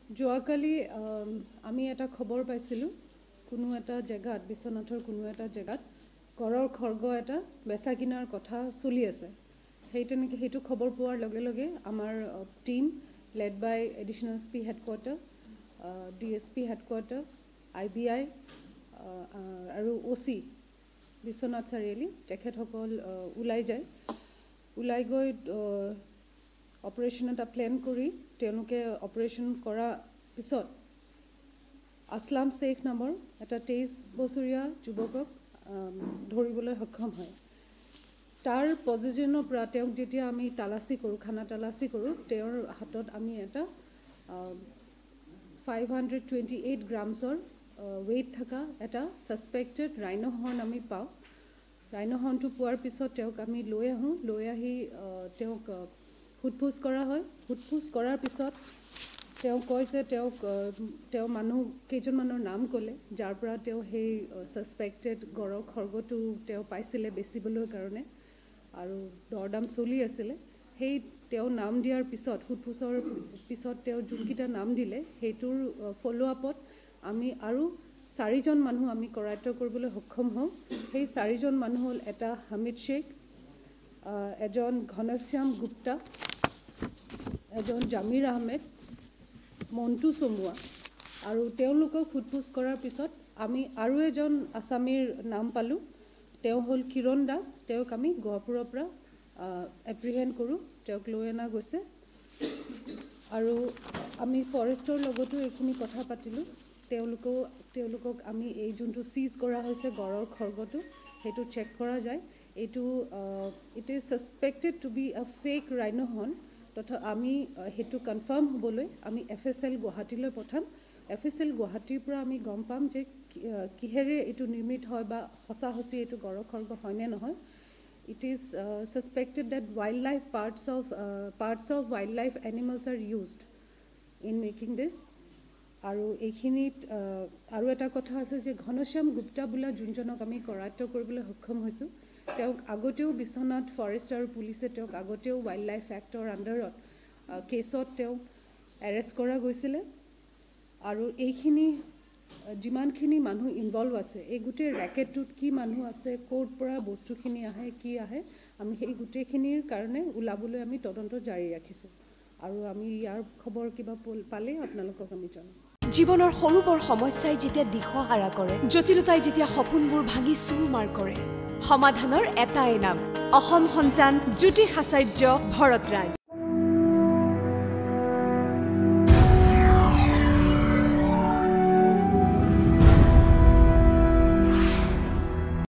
যোৱাকালি আমি এটা খবৰ পাইছিলোঁ কোনো এটা জেগাত বিশ্বনাথৰ কোনো এটা জেগাত গড়ৰ খৰ্গ এটা বেচা কিনাৰ কথা চলি আছে সেইটো খবৰ পোৱাৰ লগে লগে আমাৰ team led by additional SP headquarters DSP headquarters IBI আৰু OC বিশ্বনাথ চাৰিআলি তেখেতসকল ওলাই গৈ অপাৰেশ্যন এটা প্লেন কৰি তেওঁলোকে অপাৰেশ্যন কৰা পিছত আসলাম শেখ নামৰ এটা 23 বছৰীয়া যুৱকক ধৰিবলৈ সক্ষম হয় তাৰ পজিশনৰ পৰা তেওঁক যেতিয়া আমি তালাচি কৰোঁ খানা তালাচি কৰোঁ তেওঁৰ হাতত আমি এটা 528 গ্ৰামছৰ weight থাকা এটা সাসপেক্টেড ৰাইনো হৰ্ন আমি পাওঁ ৰাইনো হৰ্নটো পোৱাৰ পিছত তেওঁক আমি লৈ আহি তেওঁক হুটফুস কৰা হয় হুটফুস কৰাৰ পিছত তেওঁ কয় যে তেওঁ মানুহ কেইজনমানৰ নাম ক'লে যাৰ পৰা তেওঁ সেই সাসপেক্টেড গড়ৰ খৰ্গটো তেওঁ পাইছিলে বেচিবলৈ কাৰণে আৰু দৰদাম চলি আছিলে সেই তেওঁ নাম দিয়াৰ পিছত হুটফুসৰ পিছত তেওঁ যোনকিটা নাম দিলে সেইটোৰ ফলো আপত আমি আৰু 4 জন মানুহ আমি কৰায়ত্ব কৰিবলৈ সক্ষম হওঁ সেই 4 জন মানুহ হ'ল এটা হামিদ শেখ এজন ঘনশ্যাম গুপ্তা এজন জামিৰ আহমেদ মন্টু চমুৱা আৰু তেওঁলোকক হুটফুস কৰাৰ পিছত আমি আৰু এজন আসামীৰ নাম পালো তেওঁ হ'ল কিৰণ দাস তেওঁক আমি গহপুৰৰ পৰা এপ্ৰিহেন্ড কৰো তেওঁক লৈ অনা গৈছে আৰু আমি ফৰেষ্টৰ লগতো এইখিনি কথা পাতিলো তেওঁলোকক আমি এই যোনটো সিজ কৰা হৈছে গড়ৰ খৰ্গটো হেতু চেক কৰা যায় এটো it is suspected to be a fake rhino horn তথা আমি হেতু কনফার্ম হবলৈ আমি FSL গুৱাহাটীলৈ পঠাম FSL গুৱাহাটীৰ পৰা আমি গম পাম যে কিহেৰে এটো নিৰ্মিত হয় বা হসাহসি এটো গড়ৰ খৰ্গ হয় নে নহয় it is suspected that parts of wildlife animals are used in making this আৰু এইখিনিত আৰু এটা কথা আছে যে ঘনশ্যাম গুপ্তা বুলা যোনজনক আমি কৰায়ত্ব কৰিবলৈ সক্ষম হৈছো তেওঁক আগতেও বিশ্বনাথ ফৰেষ্ট আৰু পুলিচে তেওঁক আগতেও ওয়াইল্ড লাইফ এক্টৰ আন্ডাৰত কেছত তেওঁ এৰেষ্ট কৰা গৈছিল আৰু এইখিনি যিমানখিনি মানুহ ইনভলভ আছে এই গুটে ৰেকেটটোত কি মানুহ আছে কোড পৰা বস্তুখিনি আহে কি আহে আমি সেই গুটেখিনিৰ কাৰণে উলাবলৈ আমি তদন্ত জাৰি ৰাখিছো আৰু আমি ইয়াৰ খবৰ কিবা পালে আপোনালোকক আমি জনাম জীৱনৰ সৰুবৰ সমস্যাই যেতিয়া দিশহাৰা কৰে জটিলতাই যেতিয়া সপোনবোৰ ভাঙি চুৰমাৰ কৰে সমাধানৰ এটাই নাম অসম সন্তান জ্যোতি আচাৰ্য ভৰতৰাজ